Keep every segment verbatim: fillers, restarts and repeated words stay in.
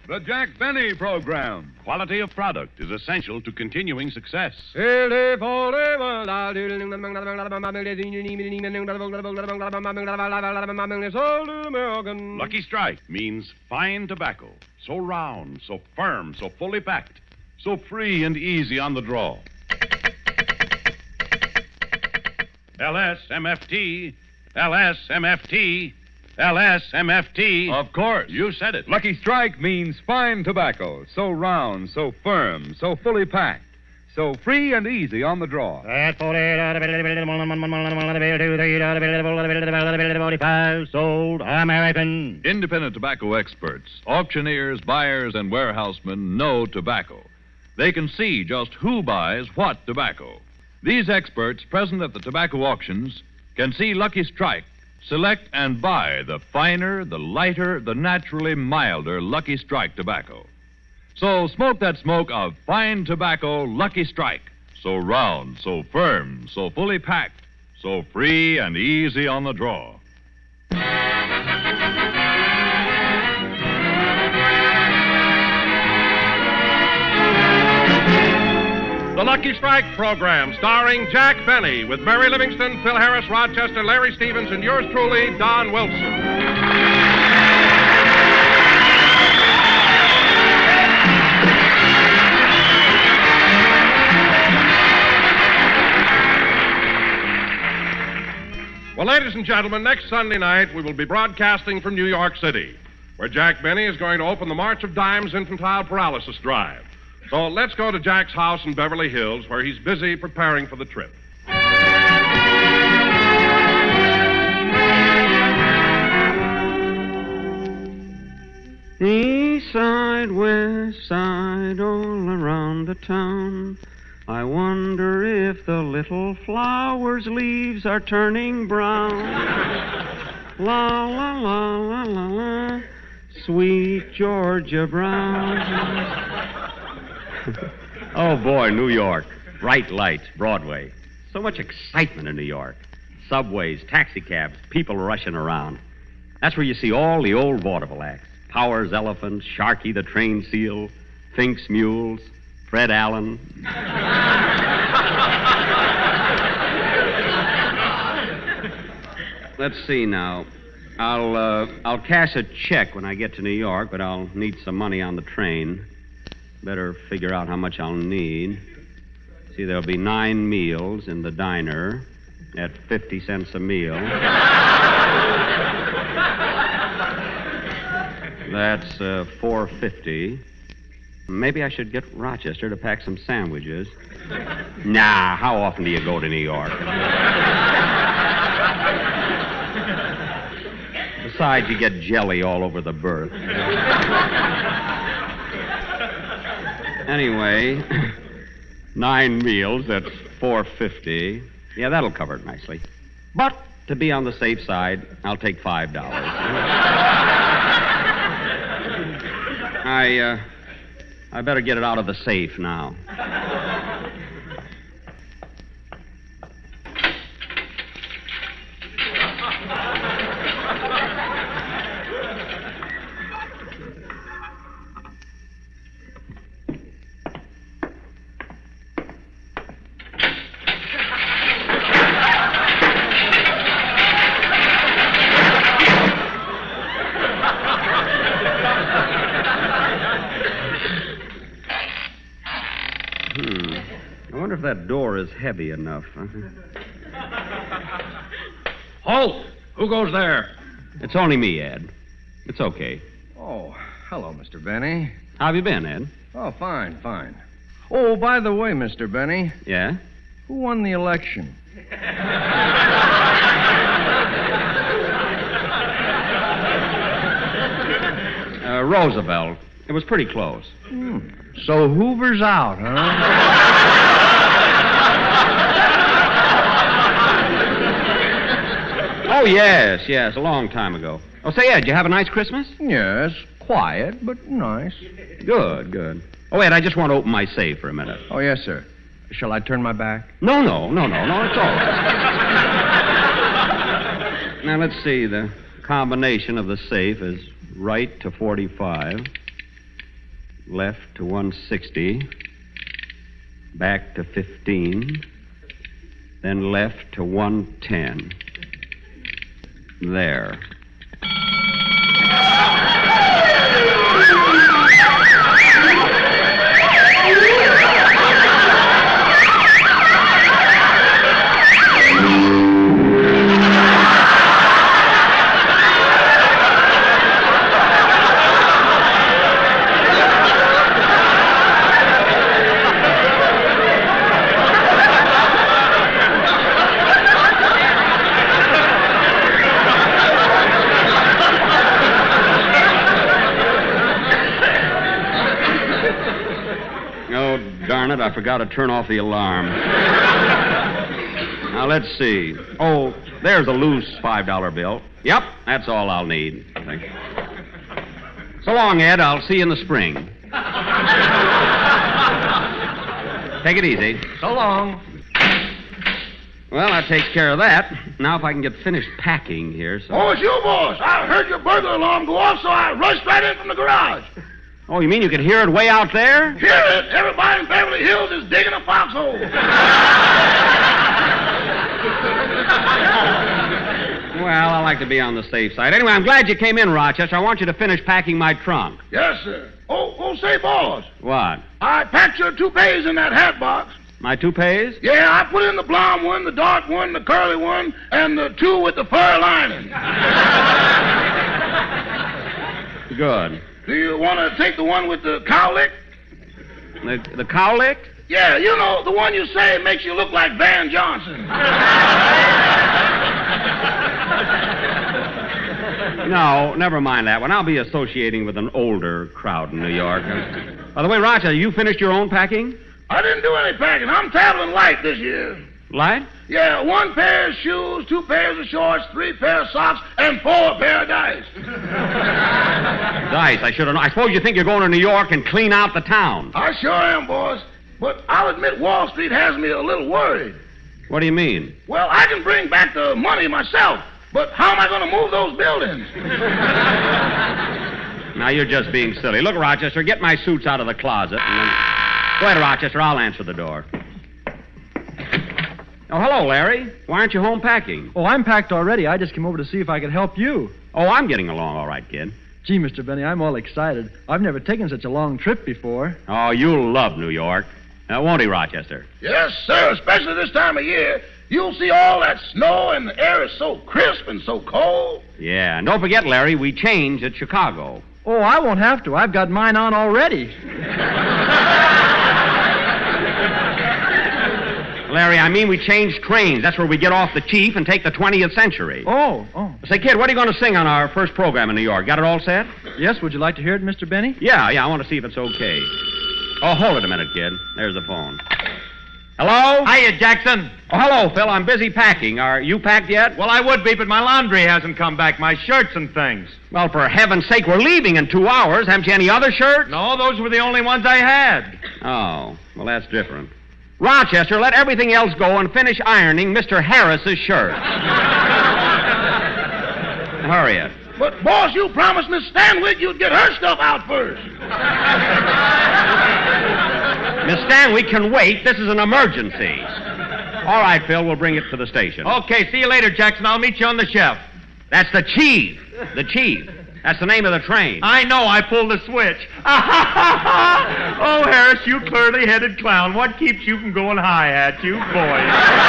The Jack Benny Program. Quality of product is essential to continuing success. Lucky Strike means fine tobacco. So round, so firm, so fully packed, so free and easy on the draw. L S M F T, L S M F T, L S M F T. Of course. You said it. Lucky Strike means fine tobacco. So round, so firm, so fully packed, so free and easy on the draw. Sold American. Independent tobacco experts, auctioneers, buyers, and warehousemen know tobacco. They can see just who buys what tobacco. These experts present at the tobacco auctions can see Lucky Strike select and buy the finer, the lighter, the naturally milder Lucky Strike tobacco. So smoke that smoke of fine tobacco Lucky Strike. So round, so firm, so fully packed, so free and easy on the draw. The Lucky Strike program, starring Jack Benny, with Mary Livingston, Phil Harris, Rochester, Larry Stevens, and yours truly, Don Wilson. Well, ladies and gentlemen, next Sunday night we will be broadcasting from New York City, where Jack Benny is going to open the March of Dimes Infantile Paralysis Drive. So let's go to Jack's house in Beverly Hills, where he's busy preparing for the trip. East side, west side, all around the town. I wonder if the little flowers' leaves are turning brown. La, la, la, la, la, la, sweet Georgia Brown. Oh, boy, New York. Bright lights, Broadway. So much excitement in New York. Subways, taxicabs, people rushing around. That's where you see all the old vaudeville acts. Powers Elephant, Sharky the Trained Seal, Fink's Mules, Fred Allen. Let's see now. I'll uh, I'll cash a check when I get to New York, but I'll need some money on the train. Better figure out how much I'll need. See, there'll be nine meals in the diner at fifty cents a meal. That's uh, four fifty. Maybe I should get Rochester to pack some sandwiches. Nah, how often do you go to New York? Besides, you get jelly all over the berth. Anyway, nine meals, that's four fifty. Yeah, that'll cover it nicely. But to be on the safe side, I'll take five dollars. I, uh, I better get it out of the safe now. That door is heavy enough. Huh? Halt! Who goes there? It's only me, Ed. It's okay. Oh, hello, Mister Benny. How have you been, Ed? Oh, fine, fine. Oh, by the way, Mister Benny. Yeah? Who won the election? uh, Roosevelt. It was pretty close. Hmm. So Hoover's out, huh? Oh, yes, yes, a long time ago. Oh, say, Ed, you have a nice Christmas? Yes, quiet, but nice. Good, good. Oh, Ed, I just want to open my safe for a minute. Oh, yes, sir. Shall I turn my back? No, no, no, no, no, it's all right. Now, let's see. The combination of the safe is right to forty-five, left to one sixty, back to fifteen, then left to one ten. There. Darn it, I forgot to turn off the alarm. Now, let's see. Oh, there's a loose five dollar bill. Yep, that's all I'll need, I think. So long, Ed. I'll see you in the spring. Take it easy. So long. Well, that takes care of that. Now, if I can get finished packing here, so... Oh, it's you, boss. I heard your burglar alarm go off, so I rushed right in from the garage. Oh, you mean you could hear it way out there? Hear it? Everybody in Beverly Hills is digging a foxhole. Well, I like to be on the safe side. Anyway, I'm glad you came in, Rochester. I want you to finish packing my trunk. Yes, sir. Oh, oh, say, boss. What? I packed your toupees in that hat box. My toupees? Yeah, I put in the blonde one, the dark one, the curly one, and the two with the fur lining. Good. Do you want to take the one with the cowlick? The, the cowlick? Yeah, you know, the one you say makes you look like Van Johnson. No, never mind that one. I'll be associating with an older crowd in New York. By the way, Rochester, you finished your own packing? I didn't do any packing. I'm traveling light this year. Light? Yeah, one pair of shoes, two pairs of shorts, three pair of socks, and four pair of dice. Dice, I should have known. I suppose you think you're going to New York and clean out the town. I sure am, boss. But I'll admit Wall Street has me a little worried. What do you mean? Well, I can bring back the money myself, but how am I going to move those buildings? Now, you're just being silly. Look, Rochester, get my suits out of the closet. And then... Go ahead, Rochester. I'll answer the door. Oh, hello, Larry. Why aren't you home packing? Oh, I'm packed already. I just came over to see if I could help you. Oh, I'm getting along all right, kid. Gee, Mister Benny, I'm all excited. I've never taken such a long trip before. Oh, you'll love New York. Uh, won't he, Rochester? Yes, sir, especially this time of year. You'll see all that snow, and the air is so crisp and so cold. Yeah, and don't forget, Larry, we changed at Chicago. Oh, I won't have to. I've got mine on already. Larry, I mean we changed trains. That's where we get off the Chief and take the twentieth century. Oh, oh. Say, kid, what are you going to sing on our first program in New York? Got it all set? Yes, would you like to hear it, Mister Benny? Yeah, yeah, I want to see if it's okay. Oh, hold it a minute, kid. There's the phone. Hello? Hiya, Jackson. Oh, hello, Phil. I'm busy packing. Are you packed yet? Well, I would be, but my laundry hasn't come back. My shirts and things. Well, for heaven's sake, we're leaving in two hours. Haven't you any other shirts? No, those were the only ones I had. Oh, well, that's different. Rochester, let everything else go and finish ironing Mister Harris's shirt. Hurry it. But, boss, you promised Miss Stanwyck you'd get her stuff out first. Miss Stanwyck can wait. This is an emergency. All right, Phil, we'll bring it to the station. Okay, see you later, Jackson. I'll meet you on the shelf. That's the Chief. The Chief. That's the name of the train. I know. I pulled the switch. Oh, Harris, you curly-headed clown. What keeps you from going high at you, boy?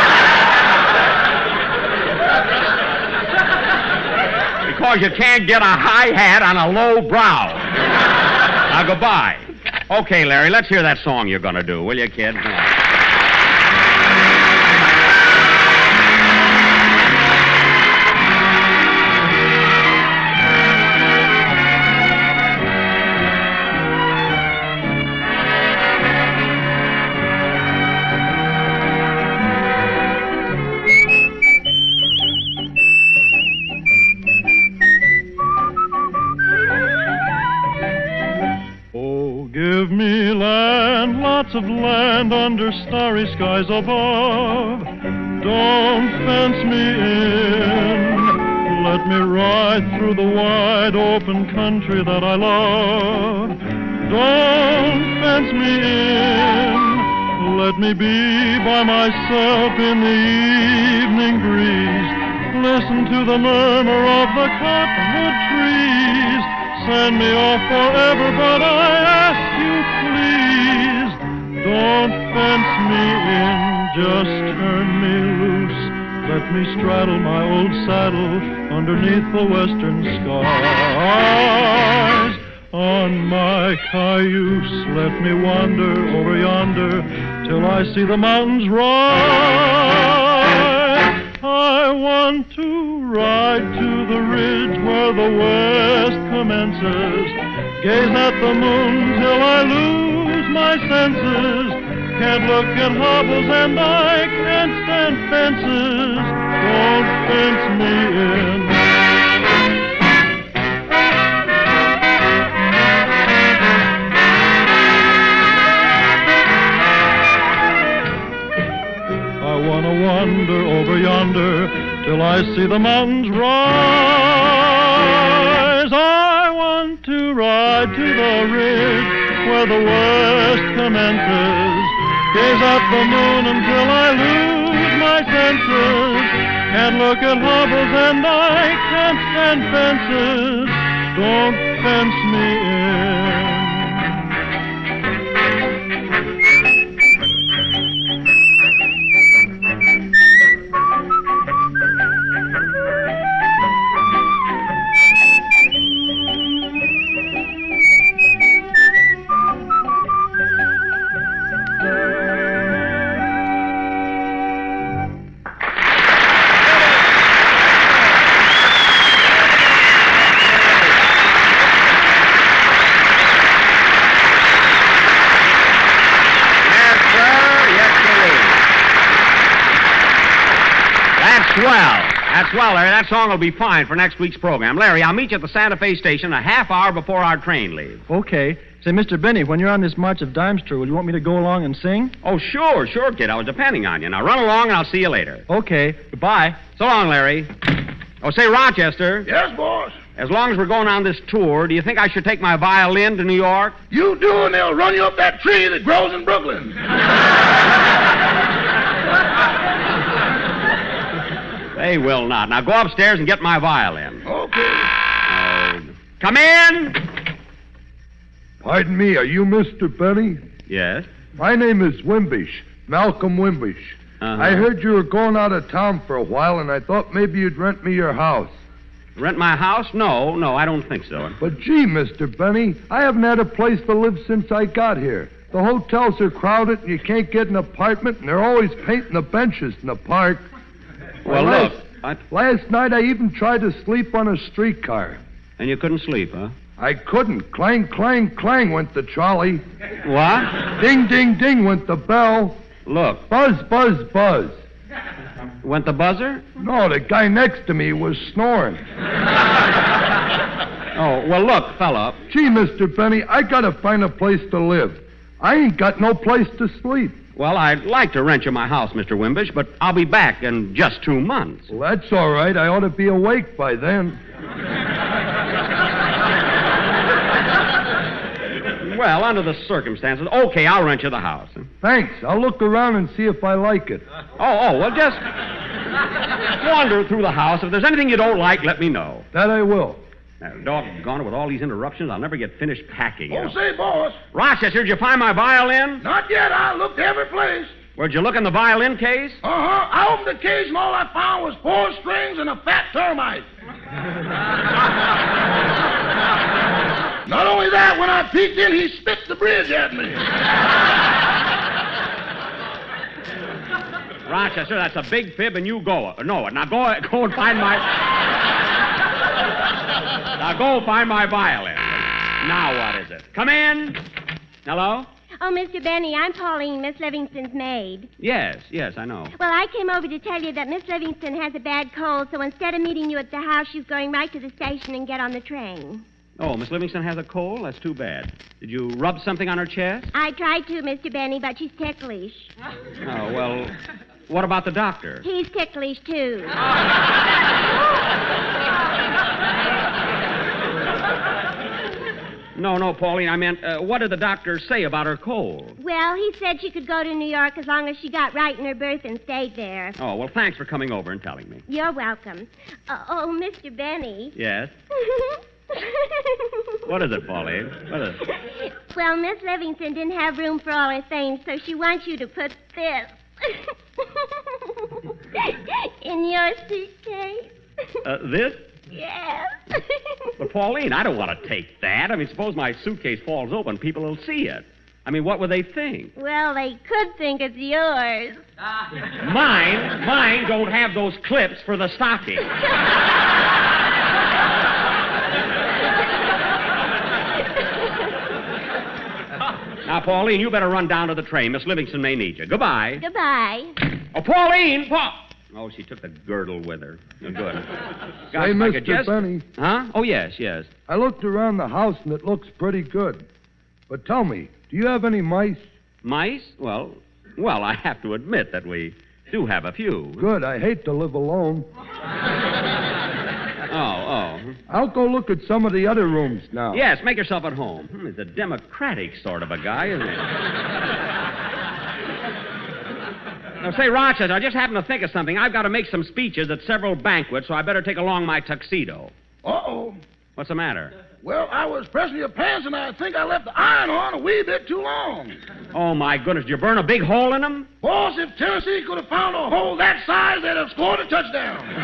Because you can't get a high hat on a low brow. Now, goodbye. Okay, Larry, let's hear that song you're going to do, will you, kid? Come on. Give me land, lots of land under starry skies above. Don't fence me in. Let me ride through the wide open country that I love. Don't fence me in. Let me be by myself in the evening breeze. Listen to the murmur of the cottonwood trees. Send me off forever, but I ask you, please, don't fence me in, just turn me loose. Let me straddle my old saddle underneath the western skies. On my cayuse, let me wander over yonder till I see the mountains rise. I want to ride to the ridge where the west commences, gaze at the moon till I lose my senses. Can't look at hobbles and I can't stand fences. Don't fence me in. I want to wander over yonder till I see the mountains rise. I want to ride to the ridge where the west commences, gaze at the moon until I lose my senses. Can't look at hobbles and I can't stand fences. Don't fence me in. Swell. That's swell, Larry. That song will be fine for next week's program. Larry, I'll meet you at the Santa Fe station a half hour before our train leaves. Okay. Say, Mister Benny, when you're on this March of Dimes tour, will you want me to go along and sing? Oh, sure, sure, kid. I was depending on you. Now run along and I'll see you later. Okay. Goodbye. So long, Larry. Oh, say, Rochester. Yes, boss? As long as we're going on this tour, do you think I should take my violin to New York? You do, and they'll run you up that tree that grows in Brooklyn. They will not. Now go upstairs and get my violin. Okay. Uh, come in. Pardon me, are you Mister Benny? Yes. My name is Wimbish, Malcolm Wimbish. Uh-huh. I heard you were going out of town for a while, and I thought maybe you'd rent me your house. Rent my house? No, no, I don't think so. But gee, Mister Benny, I haven't had a place to live since I got here. The hotels are crowded, and you can't get an apartment, and they're always painting the benches in the park. Well, last, look, I... last night I even tried to sleep on a streetcar. And you couldn't sleep, huh? I couldn't. Clang, clang, clang went the trolley. What? Ding, ding, ding went the bell. Look. Buzz, buzz, buzz. Went the buzzer? No, the guy next to me was snoring. Oh, well, look, fella. Gee, Mister Benny, I gotta find a place to live. I ain't got no place to sleep. Well, I'd like to rent you my house, Mister Wimbish, but I'll be back in just two months. Well, that's all right. I ought to be awake by then. Well, under the circumstances, okay, I'll rent you the house. Thanks. I'll look around and see if I like it. Oh, oh, well, just wander through the house. If there's anything you don't like, let me know. That I will. Now, doggone it, with all these interruptions, I'll never get finished packing. Oh, say, boss. Rochester, did you find my violin? Not yet. I looked every place. Where'd you look in the violin case? Uh-huh. I opened the case, and all I found was four strings and a fat termite. Not only that, when I peeked in, he spit the bridge at me. Rochester, that's a big fib, and you go. No, now go, go and find my... Now go find my violin. Now what is it? Come in. Hello? Oh, Mister Benny, I'm Pauline, Miss Livingston's maid. Yes, yes, I know. Well, I came over to tell you that Miss Livingston has a bad cold, so instead of meeting you at the house, she's going right to the station and get on the train. Oh, Miss Livingston has a cold? That's too bad. Did you rub something on her chest? I tried to, Mister Benny, but she's ticklish. Oh, well, what about the doctor? He's ticklish, too. No, no, Pauline, I meant, uh, what did the doctor say about her cold? Well, he said she could go to New York as long as she got right in her berth and stayed there. Oh, well, thanks for coming over and telling me. You're welcome. Uh, oh, Mister Benny. Yes? What is it, Pauline? What is it? Well, Miss Livingstone didn't have room for all her things, so she wants you to put this in your suitcase. Uh, this? Yes. But, Pauline, I don't want to take that. I mean, suppose my suitcase falls open, people will see it. I mean, what would they think? Well, they could think it's yours. Mine? Mine don't have those clips for the stocking. Now, Pauline, you better run down to the train. Miss Livingston may need you. Goodbye. Goodbye. Oh, Pauline! Pa- oh, she took the girdle with her. Oh, good. Gosh, Hey, if I could Mister just- Benny. Huh? Oh, yes, yes. I looked around the house and it looks pretty good. But tell me, do you have any mice? Mice? Well, well, I have to admit that we do have a few. Good. I hate to live alone. Oh, oh. I'll go look at some of the other rooms now. Yes, make yourself at home. Hmm, he's a democratic sort of a guy, isn't he? Now, say, Rochester, I just happened to think of something. I've got to make some speeches at several banquets, so I better take along my tuxedo. Uh-oh. What's the matter? Well, I was pressing your pants, and I think I left the iron on a wee bit too long. Oh, my goodness. Did you burn a big hole in them? Boss, if Tennessee could have found a hole that size, they'd have scored a touchdown.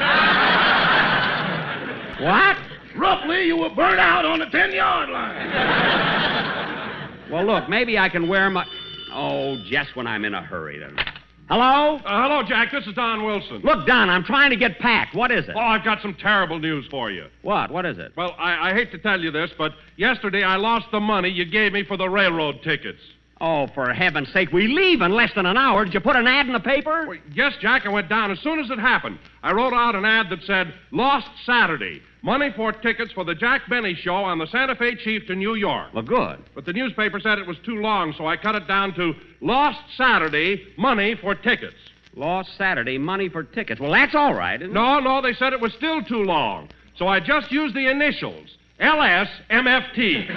What? Roughly, you were burned out on the ten-yard line. Well, look, maybe I can wear my... Oh, just when I'm in a hurry, then. Hello? Uh, hello, Jack. This is Don Wilson. Look, Don, I'm trying to get packed. What is it? Oh, I've got some terrible news for you. What? What is it? Well, I, I hate to tell you this, but yesterday I lost the money you gave me for the railroad tickets. Oh, for heaven's sake, we leave in less than an hour. Did you put an ad in the paper? Well, yes, Jack, I went down as soon as it happened. I wrote out an ad that said, Lost Saturday. Money for tickets for the Jack Benny Show on the Santa Fe Chief to New York. Well, good. But the newspaper said it was too long, so I cut it down to Lost Saturday, money for tickets. Lost Saturday, money for tickets. Well, that's all right, isn't it? No, no, they said it was still too long. So I just used the initials, L S M F T.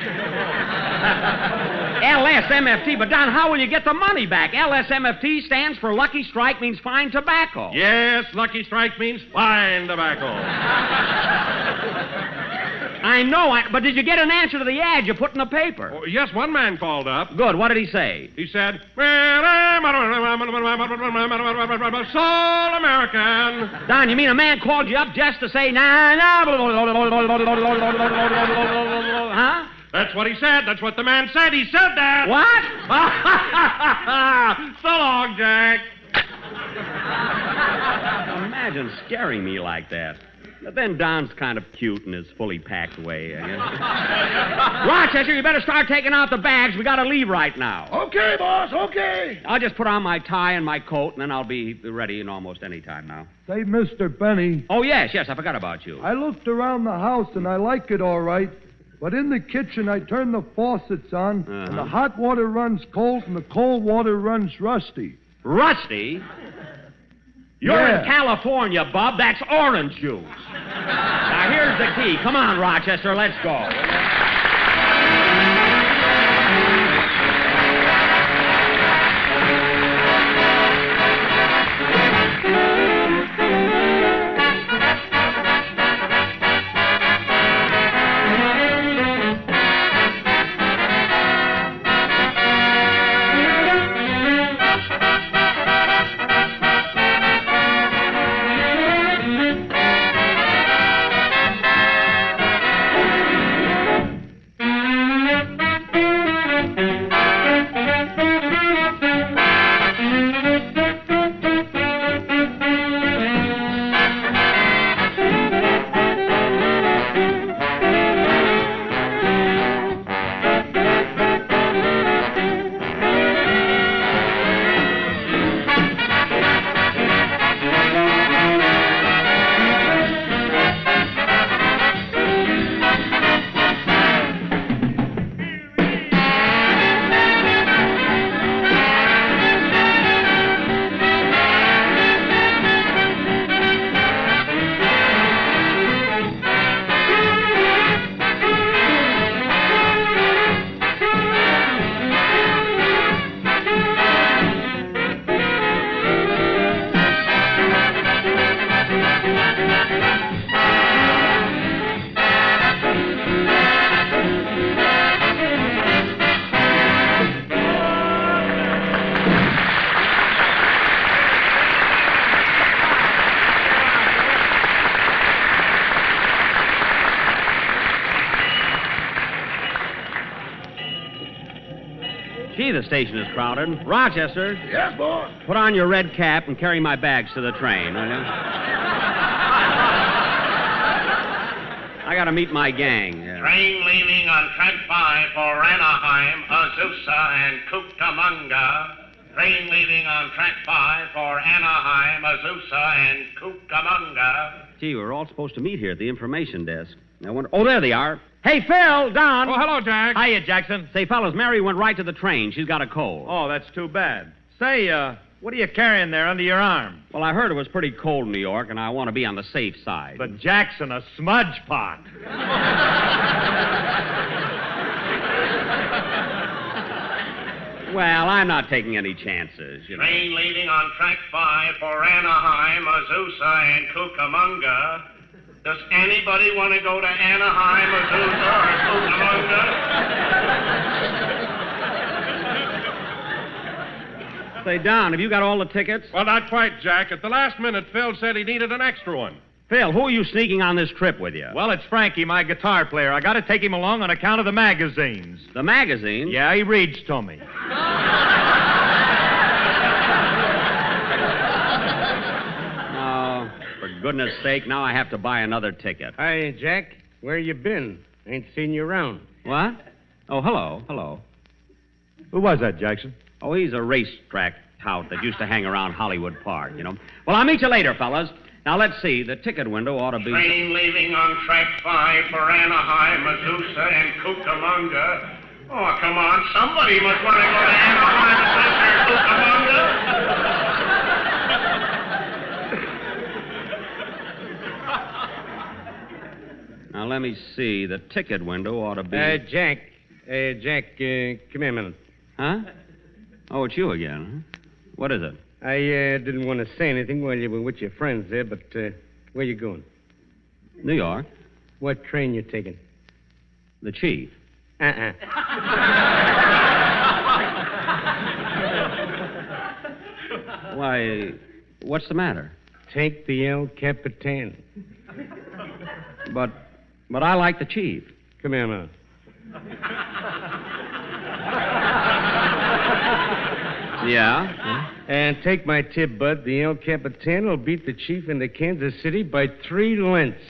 L S M F T, but Don, how will you get the money back? L S M F T stands for Lucky Strike, means fine tobacco. Yes, Lucky Strike means fine tobacco. I know, I, but did you get an answer to the ad you put in the paper? Oh, yes, one man called up. Good. What did he say? He said, Soul American. Don, you mean a man called you up just to say, nah, nah, huh? That's what he said. That's what the man said. He said that. What? So long, Jack. Imagine scaring me like that. But then Don's kind of cute in his fully packed way, I guess. Rochester, you better start taking out the bags. We got to leave right now. Okay, boss, okay. I'll just put on my tie and my coat, and then I'll be ready in almost any time now. Say, Mister Benny. Oh, yes, yes, I forgot about you. I looked around the house, and I like it all right. But in the kitchen, I turn the faucets on, Uh-huh. and the hot water runs cold, and the cold water runs rusty. Rusty? You're Yeah. in California, Bub. That's orange juice. Now, here's the key. Come on, Rochester, let's go. Gee, the station is crowded. Rochester. Yes, boy. Put on your red cap and carry my bags to the train, will you? I gotta meet my gang. Yeah. Train leaving on track five for Anaheim, Azusa, and Cucamonga. Train leaving on track five for Anaheim, Azusa, and Cucamonga. Gee, we're all supposed to meet here at the information desk. I wonder. Oh, there they are. Hey, Phil, Don. Oh, hello, Jack. Hiya, Jackson. Say, fellas, Mary went right to the train. She's got a cold. Oh, that's too bad. Say, uh, what are you carrying there under your arm? Well, I heard it was pretty cold in New York, and I want to be on the safe side. But Jackson, a smudge pot. Well, I'm not taking any chances, you know. Train leaving on track five for Anaheim, Azusa, and Cucamonga. Does anybody want to go to Anaheim, Azusa, or Cucamonga? Say, Don, have you got all the tickets? Well, not quite, Jack. At the last minute, Phil said he needed an extra one. Phil, who are you sneaking on this trip with you? Well, it's Frankie, my guitar player. I got to take him along on account of the magazines. The magazines? Yeah, he reads to me. Oh, for goodness sake, now I have to buy another ticket. Hi, Jack. Where you been? Ain't seen you around. What? Oh, hello, hello. Who was that, Jackson? Oh, he's a racetrack tout that used to hang around Hollywood Park, you know. Well, I'll meet you later, fellas. Now, let's see. The ticket window ought to be... Train leaving on track five for Anaheim, Azusa, and Cucamonga. Oh, come on. Somebody must want to go to Anaheim, Azusa, and Cucamonga. Now, let me see. The ticket window ought to be... Uh, Jack. Uh, Jack, uh, come here a minute. Huh? Oh, it's you again. Huh? What is it? I uh, didn't want to say anything while you were with your friends there, but uh, where you going? New York. What train you taking? The Chief. Uh-uh. Why, what's the matter? Take the El Capitan. But, but I like the Chief. Come here, man. Yeah? And take my tip, Bud. The El Capitan will beat the Chief into Kansas City by three lengths.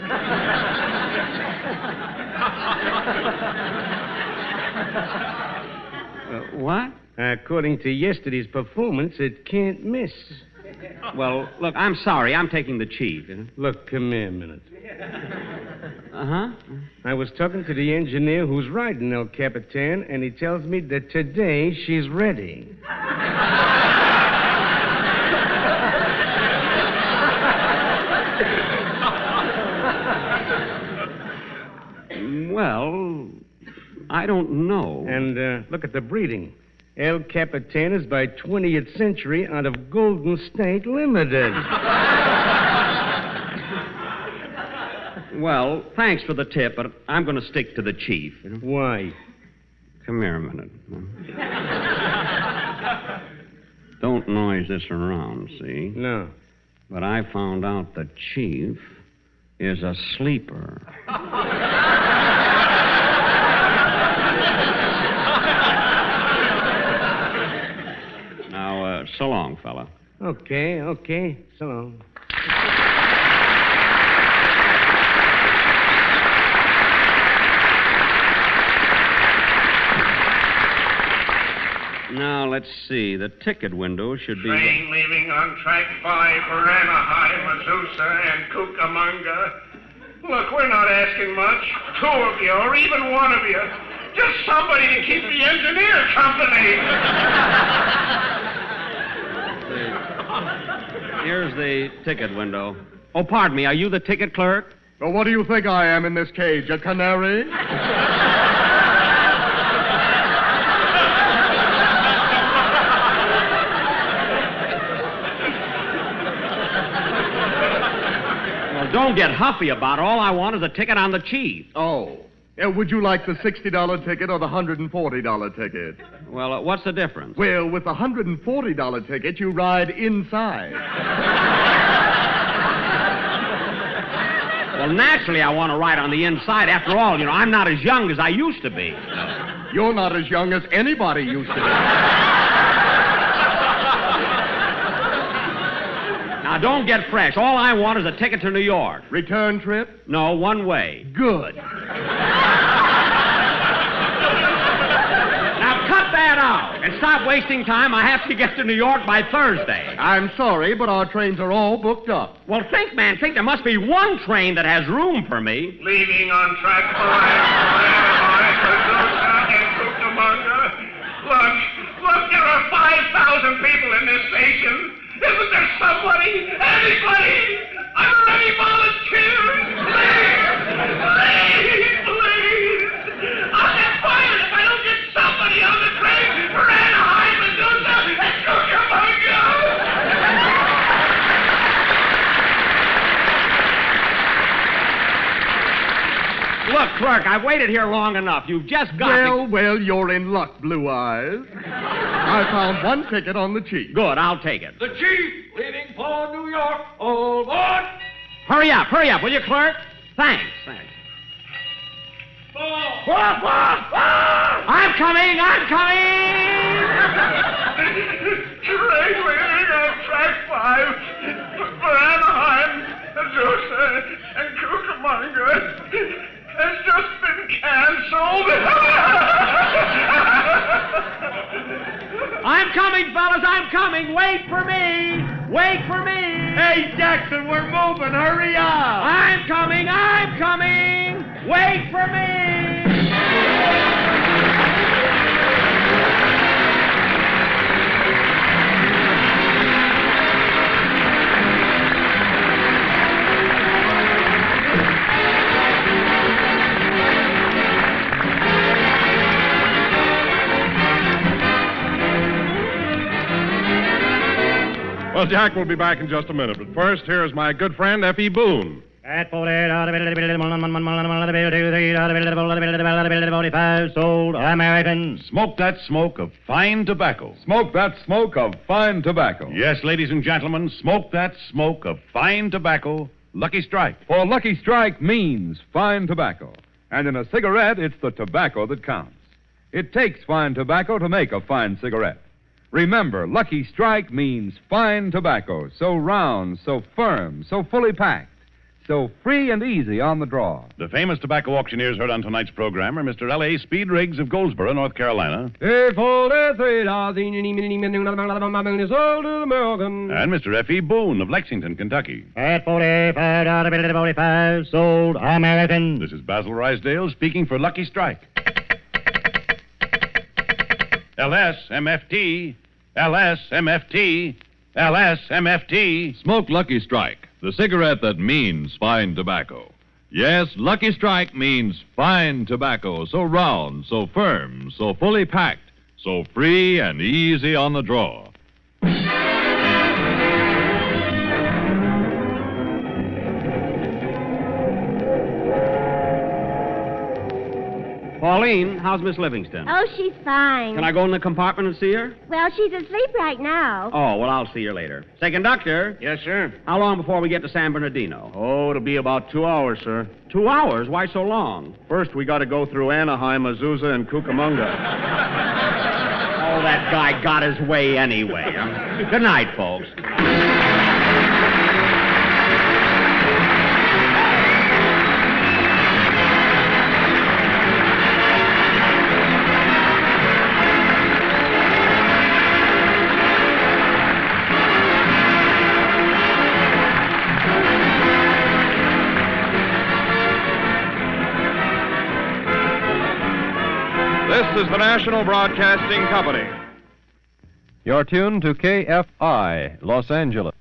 uh, what? According to yesterday's performance, it can't miss. Well, look, I'm sorry. I'm taking the Chief. You know? Look, come here a minute. Uh-huh. I was talking to the engineer who's riding El Capitan, and he tells me that today she's ready. Well, I don't know. And uh, look at the breeding. El Capitan is by twentieth century out of Golden State Limited. Well, thanks for the tip, but I'm going to stick to the Chief. You know? Why? Come here a minute. Don't noise this around, see? No. But I found out the Chief is a sleeper. Now, uh, so long, fella. Okay, okay. So long. Now, let's see. The ticket window should be... Train leaving on track five for Anaheim, Azusa, and Cucamonga. Look, we're not asking much. Two of you, or even one of you. Just somebody to keep the engineer company. Here's the ticket window. Oh, pardon me. Are you the ticket clerk? Well, what do you think I am in this cage? A canary? Well, don't get huffy about it. All I want is a ticket on the Chief. Oh. Uh, would you like the sixty dollar ticket or the one hundred forty dollar ticket? Well, uh, what's the difference? Well, with the one hundred forty dollar ticket, you ride inside. Well, naturally, I want to ride on the inside. After all, you know, I'm not as young as I used to be. You're not as young as anybody used to be. Now, don't get fresh. All I want is a ticket to New York. Return trip? No, one way. Good. Now, cut that out and stop wasting time. I have to get to New York by Thursday. I'm sorry, but our trains are all booked up. Well, think, man, think there must be one train that has room for me. Leaving on track five for Anaheim, Azusa, and Cucamonga. Look, look, there are five thousand people in this station. Isn't there somebody, anybody? Are there any volunteers? Please, please, please. I'll get fired if I don't get somebody on the train for Anaheim, Azusa, and Cucamonga. Look, clerk, I've waited here long enough. You've just got Well, to... well, you're in luck, Blue Eyes. I found one ticket on the chief. Good, I'll take it. The chief, leaving for New York. All aboard. Hurry up, hurry up, will you, clerk? Thanks, thanks. I'm coming, I'm coming! Train leaving on track five for Anaheim, Azusa, and Cucamonga has just been canceled. I'm coming, fellas, I'm coming. Wait for me. Wait for me. Hey, Jackson, we're moving. Hurry up. I'm coming, I'm coming. Wait for me. Well, Jack will be back in just a minute, but first, here's my good friend, F E. Boone. At forty-five, sold American. Smoke that smoke of fine tobacco. Smoke that smoke of fine tobacco. Yes, ladies and gentlemen, smoke that smoke of fine tobacco, Lucky Strike. For Lucky Strike means fine tobacco. And in a cigarette, it's the tobacco that counts. It takes fine tobacco to make a fine cigarette. Remember, Lucky Strike means fine tobacco, so round, so firm, so fully packed, so free and easy on the draw. The famous tobacco auctioneers heard on tonight's program are Mister L A. Speed Riggs of Goldsboro, North Carolina, and Mister F E. Boone of Lexington, Kentucky. At forty-five, sold American. This is Basil Rysdale speaking for Lucky Strike. L S M F T, L S M F T, L S M F T. Smoke Lucky Strike, the cigarette that means fine tobacco. Yes, Lucky Strike means fine tobacco, so round, so firm, so fully packed, so free and easy on the draw. Pauline, how's Miss Livingston? Oh, she's fine. Can I go in the compartment and see her? Well, she's asleep right now. Oh, well, I'll see her later. Say, conductor. Yes, sir. How long before we get to San Bernardino? Oh, it'll be about two hours, sir. Two hours? Why so long? First, we got to go through Anaheim, Azusa, and Cucamonga. Oh, that guy got his way anyway. Huh? Good night, folks. This is the National Broadcasting Company. You're tuned to K F I, Los Angeles.